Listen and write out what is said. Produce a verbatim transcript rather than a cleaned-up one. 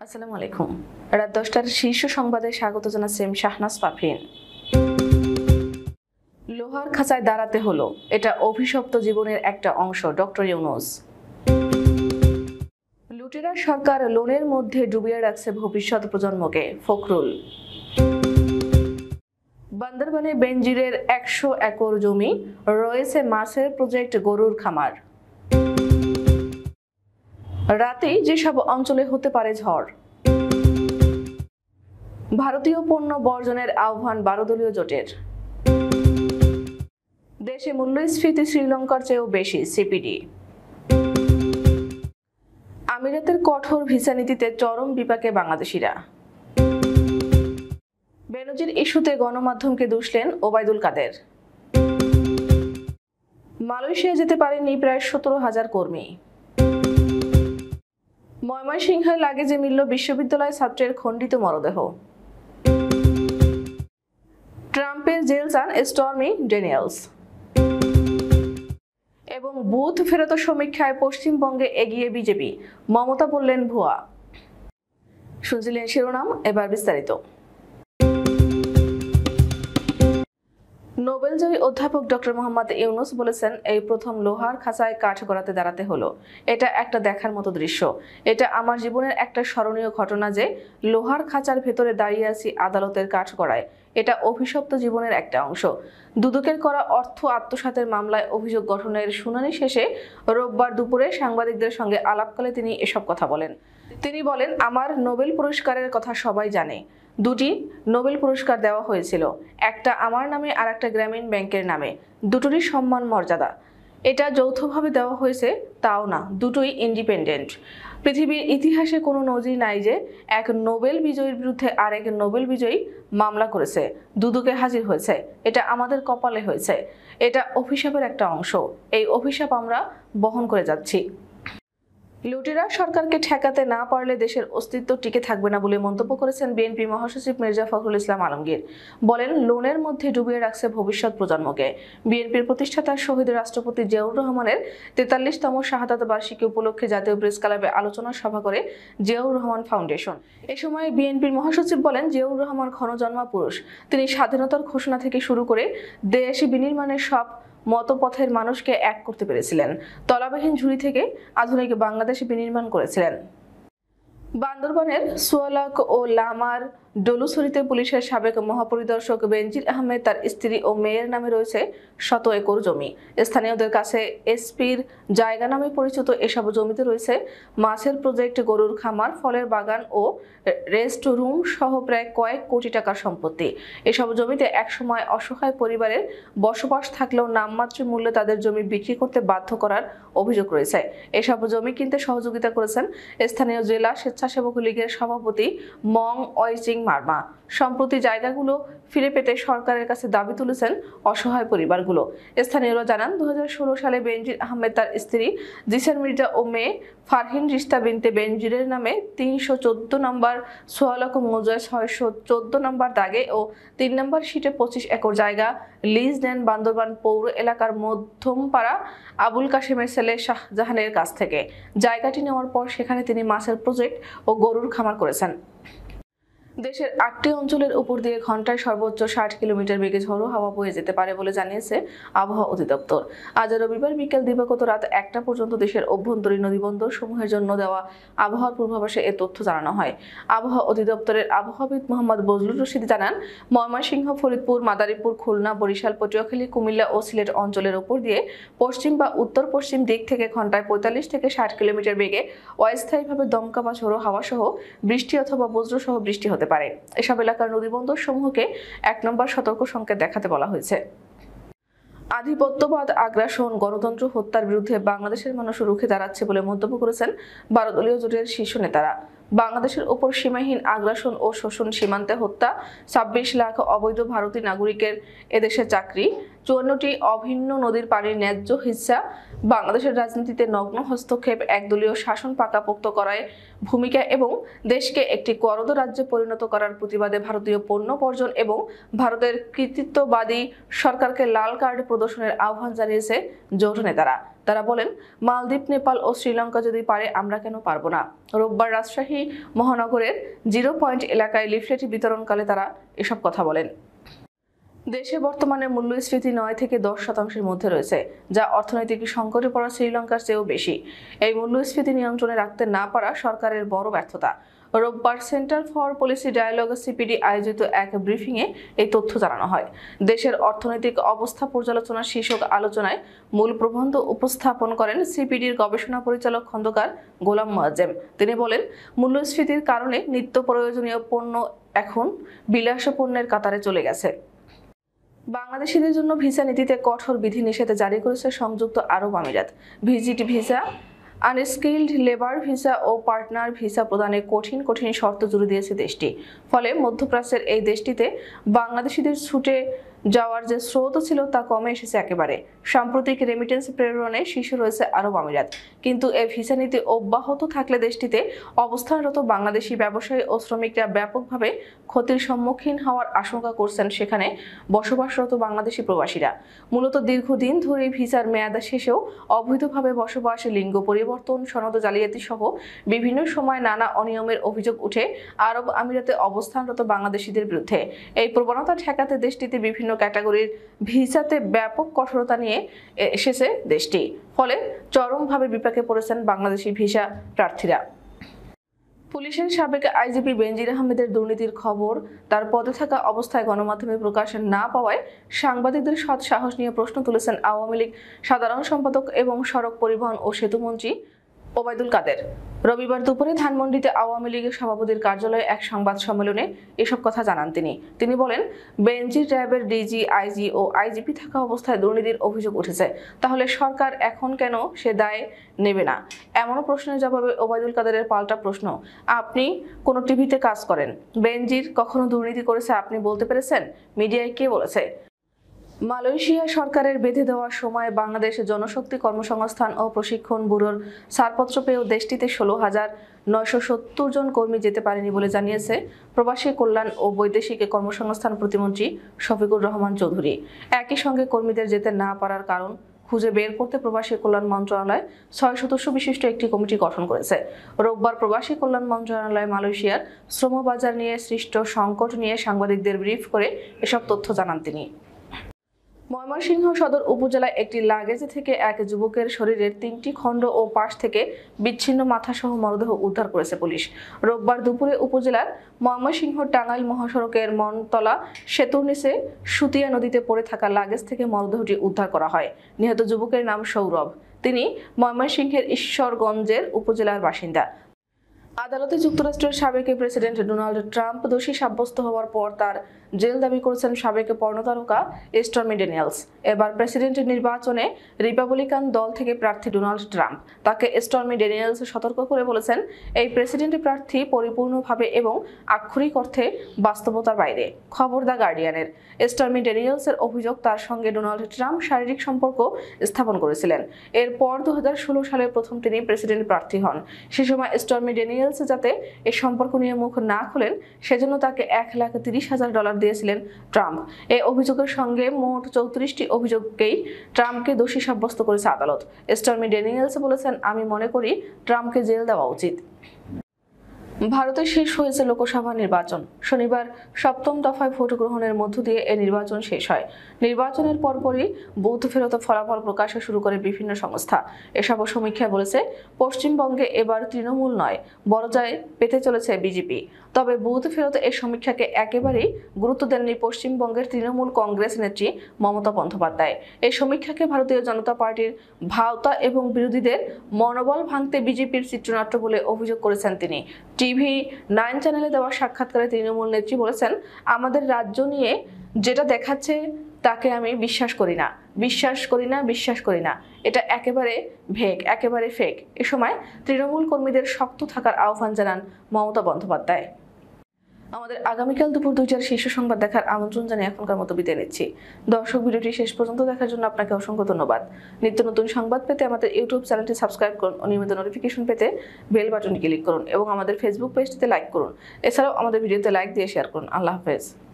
আসসালামু আলাইকুম। রাত দশটার শীর্ষ সংবাদে স্বাগত জানাচ্ছি শাহনাজ পারভীন। লোহার খাঁচায় দাঁড়াতে হলো, এটা অভিশপ্ত জীবনের একটা অংশ, ডক্টর ইউনূস। লুটেরা সরকার লোনের মধ্যে ডুবিয়ে রাখছে ভবিষ্যৎ প্রজন্মকে, ফখরুল। বান্দরবানে বেনজিরের একশো একর জমি, রয়েছে মাছের প্রজেক্ট, গরুর খামার। রাতেই যেসব অঞ্চলে হতে পারে ঝড়। ভারতীয় পণ্য বর্জনের আহ্বান বারো দলীয় জোটের। দেশে মূল্যস্ফীতি শ্রীলঙ্কার চেয়েও বেশি, সিপিডি। আমিরাতের কঠোর ভিসা নীতিতে চরম বিপাকে বাংলাদেশিরা। বেনজির ইস্যুতে গণমাধ্যমকে দুষলেন ওবায়দুল কাদের। মালয়েশিয়া যেতে পারেনি প্রায় সতেরো হাজার কর্মী। ময়মনসিংহে লাগেজে মিলল বিশ্ববিদ্যালয় ছাত্রের খণ্ডিত মরদেহ। ট্রাম্পের জেল চান স্টর্মি ড্যানিয়েলস। এবং বুথ ফেরত সমীক্ষায় পশ্চিমবঙ্গে এগিয়ে বিজেপি, মমতা বললেন ভুয়া। শুনছিলেন শিরোনাম, এবার বিস্তারিত। নোবেলজয়ী অধ্যাপক ডক্টর মোহাম্মদ ইউনূস বলেছেন, এই প্রথম লোহার খাঁচায় কাঠ গড়াতে দাঁড়াতে হলো। এটা একটা দেখার মতো দৃশ্য। এটা আমার জীবনের একটা স্মরণীয় ঘটনা যে লোহার খাঁচার ভেতরে দাঁড়িয়ে আছি আদালতের কাঠ গড়ায়। এটা অভিশপ্ত জীবনের একটা অংশ। দুদকের করা অর্থ আত্মসাতের মামলায় অভিযোগ গঠনের শুনানি শেষে রোববার দুপুরে সাংবাদিকদের সঙ্গে আলাপকালে তিনি এসব কথা বলেন। তিনি বলেন, আমার নোবেল পুরস্কারের কথা সবাই জানে। দুটি নোবেল পুরস্কার দেওয়া হয়েছিল, একটা আমার নামে আর একটা গ্রামীণ ব্যাংকের নামে। দুটোরই সম্মান মর্যাদা। এটা যৌথভাবে দেওয়া হয়েছে তাও না, দুটোই ইন্ডিপেন্ডেন্ট। পৃথিবীর ইতিহাসে কোনো নজির নাই যে এক নোবেল বিজয়ীর বিরুদ্ধে আর এক নোবেল বিজয়ী মামলা করেছে, দুদকে হাজির হয়েছে। এটা আমাদের কপালে হয়েছে। এটা অভিশাপের একটা অংশ। এই অভিশাপ আমরা বহন করে যাচ্ছি। লুটেরা সরকারকে ঠেকাতে না পারলে দেশের অস্তিত্ব টিকে থাকবে না বলে মন্তব্য করেছেন বিএনপি মহাসচিব মির্জা ফখরুল ইসলাম আলমগীর। বলেন, লোনের মধ্যে ডুবিয়ে রাখছে ভবিষ্যৎ প্রজন্মকে। বিএনপির প্রতিষ্ঠাতা শহীদ রাষ্ট্রপতি জিয়াউর রহমানের তেতাল্লিশতম শাহাদাত বার্ষিকী উপলক্ষে জাতীয় প্রেস ক্লাবে আলোচনা সভা করে জিয়াউর রহমান ফাউন্ডেশন। এ সময় বিএনপির মহাসচিব বলেন, জিয়াউর রহমান ক্ষণজন্মা পুরুষ। তিনি স্বাধীনতার ঘোষণা থেকে শুরু করে দেশ বিনির্মাণের সব মতপথের মানুষকে এক করতে পেরেছিলেন। তলাবিহীন ঝুড়ি থেকে আধুনিক বাংলাদেশ বিনির্মাণ করেছিলেন। বান্দরবানের সোয়ালাক ও লামার ডলুছড়িতে পুলিশের সাবেক মহাপরিদর্শক বেনজির আহমেদ, তার স্ত্রী ও মেয়ের নামে রয়েছে শত একর জমি। স্থানীয়দের কাছে এসপির জায়গা নামে পরিচিত এসব জমিতে রয়েছে মাছের প্রজেক্ট, গরুর খামার, ফলের বাগান ও রেস্ট রুম সহ প্রায় কয়েক কোটি টাকার সম্পত্তি। এসব জমিতে একসময় অসহায় পরিবারের বসবাস থাকলেও নামমাত্র মূল্যে তাদের জমি বিক্রি করতে বাধ্য করার অভিযোগ রয়েছে। এসব জমি কিনতে সহযোগিতা করেছেন স্থানীয় জেলা স্বেচ্ছাসেবক লীগের সভাপতি মং ওয়াইচিং মার্মা। সম্প্রতি জায়গাগুলো ফিরে পেতে সরকারের কাছে দাবি তুলেছেন অসহায় পরিবারগুলো। স্থানীয়রা জানান, দু হাজার ষোলো সালে বেনজির আহমেদ, তার স্ত্রী জিসান মির্জা ও মেয়ে ফারহিন রিস্তা বিনতে বেনজিরের নামে তিনশো চোদ্দ নম্বর সোয়ালাক মৌজায় ছয়শো চোদ্দ নম্বর দাগে ও তিন নম্বর সিটে পঁচিশ একর জায়গা লিজ নেন বান্দরবান পৌর এলাকার মধ্যমপাড়া আবুল কাশেমের ছেলে শাহজাহানের কাছ থেকে। জায়গাটি নেওয়ার পর সেখানে তিনি মাছের প্রজেক্ট ও গরুর খামার করেছেন। দেশের আটটি অঞ্চলের উপর দিয়ে ঘন্টায় সর্বোচ্চ ষাট কিলোমিটার বেগে ঝোড়ো হাওয়া বয়ে যেতে পারে বলে জানিয়েছে আবহাওয়া অধিদপ্তর। আজ রবিবার বিকেল দিবাগত রাত একটা পর্যন্ত দেশের অভ্যন্তরীণ নদীবন্দর সমূহের জন্য দেওয়া আবহাওয়ার পূর্বাভাসে এ তথ্য জানানো হয়। আবহাওয়া অধিদপ্তরের আবহাওয়াবিদ মোহাম্মদ বজলুর রশিদ জানান, ময়মনসিংহ, ফরিদপুর, মাদারীপুর, খুলনা, বরিশাল, পটুয়াখালী, কুমিল্লা ও সিলেট অঞ্চলের উপর দিয়ে পশ্চিম বা উত্তর পশ্চিম দিক থেকে ঘন্টায় পঁয়তাল্লিশ থেকে ষাট কিলোমিটার বেগে অস্থায়ীভাবে দমকা বা ঝোড়ো হাওয়া সহ বৃষ্টি অথবা বজ্র সহ বৃষ্টি হতে পারে। এসব এলাকার নদীবন্দর সমূহকে এক নম্বর সতর্ক সংকেত দেখাতে বলা হয়েছে। আধিপত্যবাদ, আগ্রাসন, গণতন্ত্র হত্যার বিরুদ্ধে বাংলাদেশের মানুষ রুখে দাঁড়াচ্ছে বলে মন্তব্য করেছেন বারো দলীয় জোটের শীর্ষ নেতারা। বাংলাদেশের ওপর সীমাহীন আগ্রাসন ও শোষণ, সীমান্তে হত্যা, ছাব্বিশ লাখ অবৈধ ভারতীয় নাগরিকের এদেশে চাকরি, চুয়ান্নটি অভিন্ন নদীর পানির ন্যায্য হিস্সা, বাংলাদেশের রাজনীতিতে নগ্ন হস্তক্ষেপ, একদলীয় শাসন পাকাপোক্ত করায় ভূমিকা এবং দেশকে একটি করদ রাজ্যে পরিণত করার প্রতিবাদে ভারতীয় পণ্য বর্জন এবং ভারতের কৃতিত্ববাদী সরকারকে লাল কার্ড প্রদর্শনের আহ্বান জানিয়েছে জোট নেতারা। তারা বলেন, মালদ্বীপ, নেপাল ও শ্রীলঙ্কা যদি পারে, আমরা কেন পারবো না। রোববার রাজশাহী মহানগরের জিরো পয়েন্ট এলাকায় লিফলেট বিতরণকালে তারা এসব কথা বলেন। দেশে বর্তমানে মূল্যস্ফীতি নয় থেকে দশ শতাংশের মধ্যে রয়েছে, যা অর্থনৈতিক সংকটে পড়া শ্রীলঙ্কার চেয়েও বেশি। এই মূল্যস্ফীতি নিয়ন্ত্রণে রাখতে না পারা সরকারের বড় ব্যর্থতা। রোববার Centre for Policy Dialogue CPD আয়োজিত এক ব্রিফিংয়ে এই তথ্য জানানো হয়। দেশের অর্থনৈতিক অবস্থা পর্যালোচনা শীর্ষক আলোচনায় মূল প্রবন্ধ উপস্থাপন করেন সিপিডির গবেষণা পরিচালক খন্দকার গোলাম মোয়াজ্জেম। তিনি বলেন, মূল্যস্ফীতির কারণে নিত্য প্রয়োজনীয় পণ্য এখন বিলাস পণ্যের কাতারে চলে গেছে। বাংলাদেশিদের জন্য ভিসা নীতিতে কঠোর বিধিনিষেধ জারি করেছে সংযুক্ত আরব আমিরাত। Visit visa, unskilled labour visa ও পার্টনার ভিসা প্রদানে কঠিন কঠিন শর্ত জুড়ে দিয়েছে দেশটি। ফলে মধ্যপ্রাচ্যের এই দেশটিতে বাংলাদেশিদের ছুটে যাওয়ার যে স্রোত ছিল তা কমে এসেছে একেবারে। সাম্প্রতিক রেমিটেন্স প্রেরণে শীর্ষে রয়েছে আরব আমিরাত। কিন্তু এই ভিসা নীতি অব্যাহত থাকলে দেশটিতে অবস্থানরত বাংলাদেশি ব্যবসায়ী ও শ্রমিকরা ব্যাপকভাবে ক্ষতির সম্মুখীন হওয়ার আশঙ্কা করছেন সেখানে বসবাসরত বাংলাদেশি প্রবাসীরা। মূলত দীর্ঘদিন ধরে ভিসার মেয়াদ শেষেও অবৈধভাবে বসবাস, লিঙ্গ পরিবর্তন, সনদ জালিয়াতি সহ বিভিন্ন সময় নানা অনিয়মের অভিযোগ উঠে আরব আমিরাতে অবস্থানরত বাংলাদেশিদের বিরুদ্ধে। এই প্রবণতা ঠেকাতে দেশটিতে বিভিন্ন ক্যাটাগরির ভিসাতে ব্যাপক কঠোরতা নিয়ে এসেছে দেশটি। ফলে চরমভাবে বিপাকে পড়েছেন বাংলাদেশি ভিসা প্রার্থীরা। পুলিশের সাবেক আইজিপি বেনজির আহমেদের দুর্নীতির খবর তার পদে থাকা অবস্থায় গণমাধ্যমে প্রকাশ না পাওয়ায় সাংবাদিকদের সৎ সাহস নিয়ে প্রশ্ন তুলেছেন আওয়ামী লীগ সাধারণ সম্পাদক এবং সড়ক পরিবহন ও সেতুমন্ত্রী ওবায়দুল কাদের। রবিবার দুপুরে ধানমন্ডিতে আওয়ামী লীগের সভাপতির কার্যালয়ে এক সংবাদ সম্মেলনে এসব কথা জানান তিনি। তিনি বলেন, বেনজির র্যাবের ডিজি, আইজি ও আইজিপি থাকা অবস্থায় দুর্নীতির অভিযোগ উঠেছে, তাহলে সরকার এখন কেন সে দায় নেবে না? এমন প্রশ্নের জবাবে ওবায়দুল কাদেরের পাল্টা প্রশ্ন, আপনি কোনো টিভিতে কাজ করেন, বেনজির কখনো দুর্নীতি করেছে আপনি বলতে পেরেছেন? মিডিয়ায় কে বলেছে? মালয়েশিয়া সরকারের বেঁধে দেওয়ার সময় বাংলাদেশ জনশক্তি কর্মসংস্থান ও প্রশিক্ষণ ব্যুরোর ছাড়পত্র পেয়েও দেশটিতে ষোলো হাজার নয়শো সত্তর জন কর্মী যেতে পারেনি বলে জানিয়েছে প্রবাসী কল্যাণ ও বৈদেশিক কর্মসংস্থান প্রতিমন্ত্রী শফিকুর রহমান চৌধুরী। একই সঙ্গে কর্মীদের যেতে না পারার কারণ খুঁজে বের করতে প্রবাসী কল্যাণ মন্ত্রণালয় ছয় সদস্য বিশিষ্ট একটি কমিটি গঠন করেছে। রোববার প্রবাসী কল্যাণ মন্ত্রণালয় মালয়েশিয়ার শ্রমবাজার নিয়ে সৃষ্ট সংকট নিয়ে সাংবাদিকদের ব্রিফ করে এসব তথ্য জানান তিনি। ময়মনসিংহ সদর উপজেলায় একটি লাগেজ থেকে এক যুবকের শরীরের তিনটি খণ্ড ও পাশ থেকে বিচ্ছিন্ন মাথাসহ মরদেহ উদ্ধার করেছে পুলিশ। রোববার দুপুরে উপজেলার ময়মনসিংহ টাঙ্গাইল মহাসড়কের মনতলা সেতুর নিচে সুতিয়া নদীতে পড়ে থাকা লাগেজ থেকে মরদেহটি উদ্ধার করা হয়। নিহত যুবকের নাম সৌরভ। তিনি ময়মনসিংহের ঈশ্বরগঞ্জের উপজেলার বাসিন্দা। আদালতে যুক্তরাষ্ট্রের সাবেক প্রেসিডেন্ট ডোনাল্ড ট্রাম্প দোষী সাব্যস্ত হওয়ার পর তার জেল দাবি করেছেন সাবেক পর্নোতারকা স্টর্মি ড্যানিয়েলস। এবার প্রেসিডেন্ট নির্বাচনে রিপাবলিকান দল থেকে প্রার্থী ডোনাল্ড ট্রাম্প তাকে স্টর্মি ড্যানিয়েলস সতর্ক করে বলেছেন, এই প্রেসিডেন্ট প্রার্থী পরিপূর্ণভাবে এবং আক্ষরিক অর্থে বাস্তবতার বাইরে। খবর দ্য গার্ডিয়ানের। স্টর্মি ড্যানিয়েলসের অভিযোগ, তার সঙ্গে ডোনাল্ড ট্রাম্প শারীরিক সম্পর্ক স্থাপন করেছিলেন। এরপর দু হাজার ষোলো সালে প্রথম তিনি প্রেসিডেন্ট প্রার্থী হন। সে সময় স্টর্মি ড্যানিয়েলস যাতে এই সম্পর্ক নিয়ে মুখ না খোলেন সেজন্য তাকে এক লাখ তিরিশ হাজার ডলার দিয়েছিলেন ট্রাম্প। এই অভিযোগের সঙ্গে মোট চৌত্রিশটি অভিযোগকেই ট্রাম্পকে দোষী সাব্যস্ত করেছে আদালত। স্টর্মি ড্যানিয়েলস বলেছেন, আমি মনে করি ট্রাম্পকে জেল দেওয়া উচিত। ভারতে শেষ হয়েছে লোকসভা নির্বাচন। শনিবার সপ্তম দফায় ভোট গ্রহণের মধ্য দিয়ে এই নির্বাচন শেষ হয়। নির্বাচনের পরপরই বুথ ফেরত ফলাফল প্রকাশে শুরু করে বিভিন্ন সংস্থা। এসব সমীক্ষায় বলেছে, পশ্চিমবঙ্গে এবার তৃণমূল নয়, বড় জয় পেতে চলেছে বিজেপি। তবে বুথ ফেরত এই সমীক্ষাকে একেবারেই গুরুত্ব দেননি পশ্চিমবঙ্গের তৃণমূল কংগ্রেস নেত্রী মমতা বন্দ্যোপাধ্যায়। এই সমীক্ষাকে ভারতীয় জনতা পার্টির ভাওতা এবং বিরোধীদের মনোবল ভাঙতে বিজেপির চিত্রনাট্য বলে অভিযোগ করেছেন তিনি। টিভি নাইন চ্যানেলে দেওয়া সাক্ষাৎকারে তৃণমূল নেত্রী বলেছেন, আমাদের রাজ্য নিয়ে যেটা দেখাচ্ছে তাকে আমি বিশ্বাস করি না বিশ্বাস করি না বিশ্বাস করি না এটা একেবারে ভেক, একেবারে ফেক। এ সময় তৃণমূল কর্মীদের শক্ত থাকার আহ্বান জানান মমতা বন্দ্যোপাধ্যায়। আমাদের আগামীকাল দুপুর দুইটার শীর্ষ সংবাদ দেখার আমন্ত্রণ জানিয়ে এখনকার মতো বিদায় নিচ্ছি। দর্শক, ভিডিওটি শেষ পর্যন্ত দেখার জন্য আপনাকে অসংখ্য ধন্যবাদ। নিত্য নতুন সংবাদ পেতে আমাদের ইউটিউব চ্যানেলটি সাবস্ক্রাইব করুন ও নিয়মিত নোটিফিকেশন পেতে বেল বাটনে ক্লিক করুন এবং আমাদের ফেসবুক পেজটিতে লাইক করুন। এছাড়াও আমাদের ভিডিওতে লাইক দিয়ে শেয়ার করুন। আল্লাহ হাফেজ।